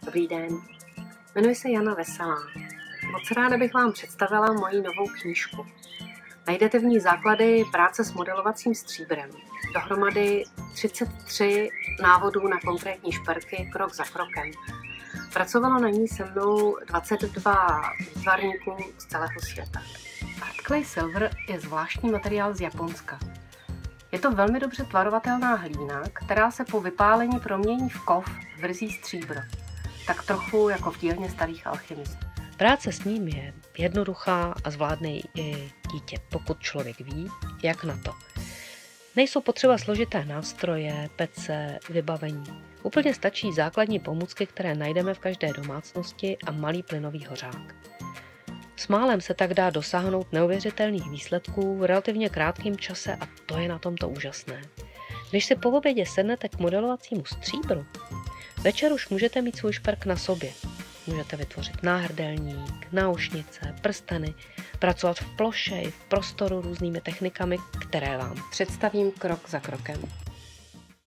Dobrý den, jmenuji se Jana Veselá. Moc ráda bych vám představila moji novou knížku. Najdete v ní základy práce s modelovacím stříbrem. Dohromady 33 návodů na konkrétní šperky krok za krokem. Pracovalo na ní se mnou 22 výtvarníků z celého světa. Art Clay Silver je zvláštní materiál z Japonska. Je to velmi dobře tvarovatelná hlína, která se po vypálení promění v kov vrzí stříbro. Tak trochu jako v dílně starých alchymistů. Práce s ním je jednoduchá a zvládne i dítě, pokud člověk ví, jak na to. Nejsou potřeba složité nástroje, pece, vybavení. Úplně stačí základní pomůcky, které najdeme v každé domácnosti a malý plynový hořák. S málem se tak dá dosáhnout neuvěřitelných výsledků v relativně krátkém čase a to je na tomto úžasné. Když si po obědě sednete k modelovacímu stříbru, večer už můžete mít svůj šperk na sobě. Můžete vytvořit náhrdelník, náušnice, prsteny, pracovat v ploše i v prostoru různými technikami, které vám Představím krok za krokem.